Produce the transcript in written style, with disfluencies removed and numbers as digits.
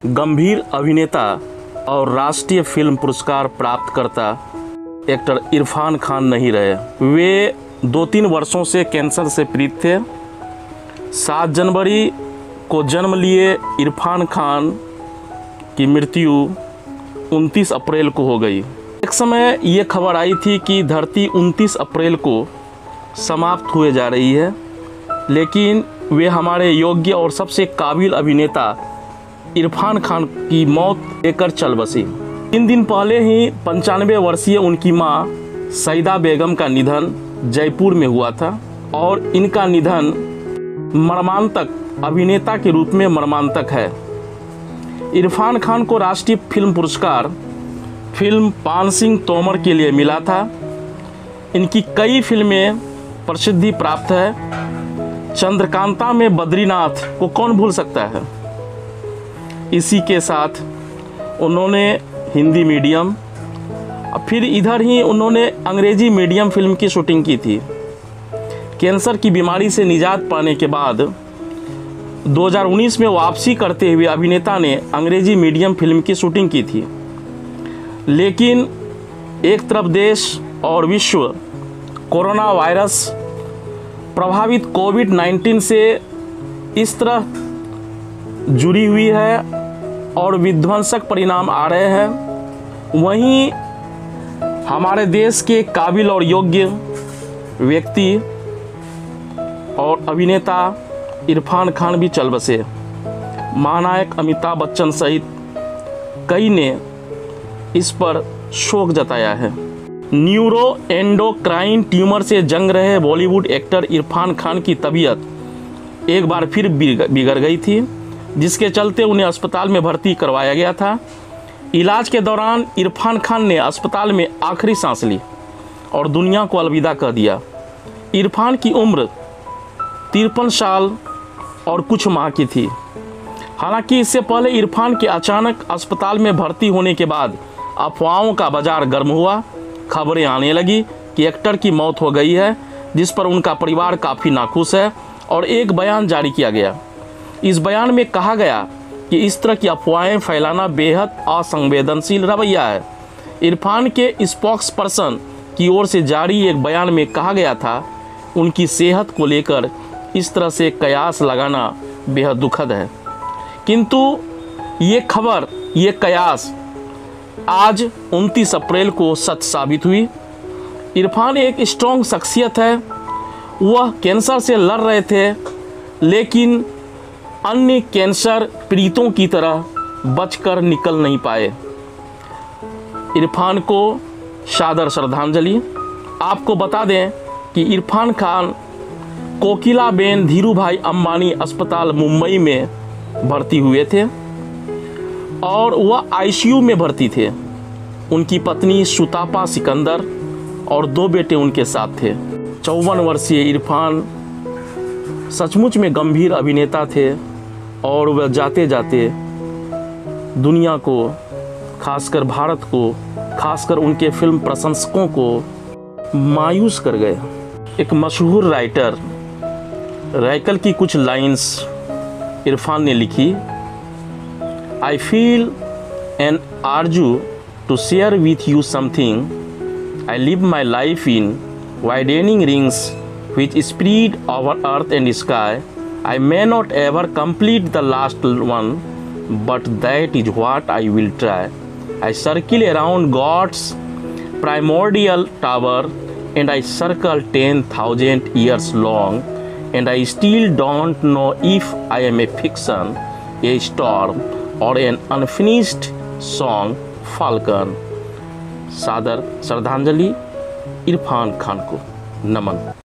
गंभीर अभिनेता और राष्ट्रीय फिल्म पुरस्कार प्राप्त करता एक्टर इरफान खान नहीं रहे। वे 2-3 वर्षों से कैंसर से पीड़ित थे। 7 जनवरी को जन्म लिए इरफान खान की मृत्यु 29 अप्रैल को हो गई। एक समय ये खबर आई थी कि धरती 29 अप्रैल को समाप्त हुए जा रही है, लेकिन वे हमारे योग्य और सबसे काबिल अभिनेता इरफान खान की मौत लेकर चल बसी। 3 दिन पहले ही 95 वर्षीय उनकी मां सईदा बेगम का निधन जयपुर में हुआ था और इनका निधन मर्मांतक, अभिनेता के रूप में मर्मांतक है। इरफान खान को राष्ट्रीय फिल्म पुरस्कार फिल्म पान सिंह तोमर के लिए मिला था। इनकी कई फिल्में प्रसिद्धि प्राप्त है। चंद्रकांता में बद्रीनाथ को कौन भूल सकता है। इसी के साथ उन्होंने हिंदी मीडियम, फिर इधर ही उन्होंने अंग्रेजी मीडियम फिल्म की शूटिंग की थी। कैंसर की बीमारी से निजात पाने के बाद 2019 में वापसी करते हुए अभिनेता ने अंग्रेजी मीडियम फिल्म की शूटिंग की थी, लेकिन एक तरफ देश और विश्व कोरोना वायरस प्रभावित कोविड-19 से इस तरह जुड़ी हुई है और विध्वंसक परिणाम आ रहे हैं। वहीं हमारे देश के काबिल और योग्य व्यक्ति और अभिनेता इरफान खान भी चल बसे। महानायक अमिताभ बच्चन सहित कई ने इस पर शोक जताया है। न्यूरो एंडोक्राइन ट्यूमर से जंग रहे बॉलीवुड एक्टर इरफान खान की तबीयत एक बार फिर बिगड़ गई थी, जिसके चलते उन्हें अस्पताल में भर्ती करवाया गया था। इलाज के दौरान इरफान खान ने अस्पताल में आखिरी सांस ली और दुनिया को अलविदा कह दिया। इरफान की उम्र 53 साल और कुछ माह की थी। हालांकि इससे पहले इरफान के अचानक अस्पताल में भर्ती होने के बाद अफवाहों का बाजार गर्म हुआ। खबरें आने लगी कि एक्टर की मौत हो गई है, जिस पर उनका परिवार काफ़ी नाखुश है और एक बयान जारी किया गया। इस बयान में कहा गया कि इस तरह की अफवाहें फैलाना बेहद असंवेदनशील रवैया है। इरफान के स्पोक्स पर्सन की ओर से जारी एक बयान में कहा गया था, उनकी सेहत को लेकर इस तरह से कयास लगाना बेहद दुखद है। किंतु ये खबर, ये कयास आज 29 अप्रैल को सच साबित हुई। इरफान एक स्ट्रॉन्ग शख्सियत है। वह कैंसर से लड़ रहे थे, लेकिन अन्य कैंसर पीड़ितों की तरह बचकर निकल नहीं पाए। इरफान को सादर श्रद्धांजलि। आपको बता दें कि इरफान खान कोकिलाबेन धीरूभाई अंबानी अस्पताल मुंबई में भर्ती हुए थे और वह आईसीयू में भर्ती थे। उनकी पत्नी सुतापा सिकंदर और 2 बेटे उनके साथ थे। 54 वर्षीय इरफान सचमुच में गंभीर अभिनेता थे और वह जाते जाते दुनिया को, खासकर भारत को, खासकर उनके फिल्म प्रशंसकों को मायूस कर गए। एक मशहूर राइटर रैकल की कुछ लाइंस इरफान ने लिखी। I feel an urge to share with you something. I live my life in widening rings which spread over earth and sky. I may not ever complete the last one, but that is what I will try. I circle around God's primordial tower, and I circle 10,000 years long, and I still don't know if I am a fiction, a storm, or an unfinished song, falcon. सादर श्रद्धांजलि इरफान खान को नमन।